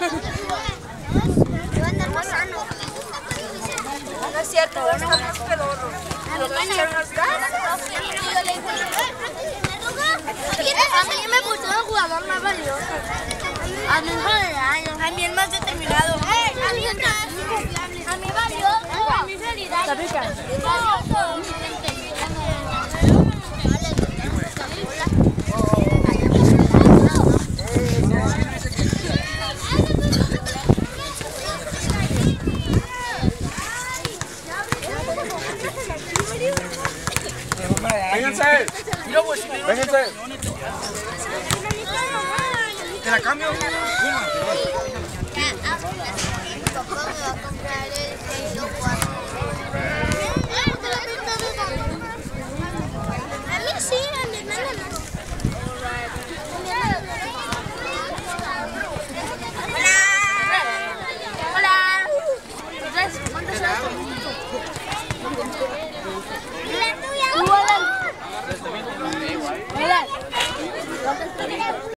No es cierto, no estamos pedorros. A mí me puso el jugador más valioso. A mí no, a mí el más determinado. A mí valioso. A mí felicidad. Vénganse. Vénganse. Te la cambio. Ya, a comprar el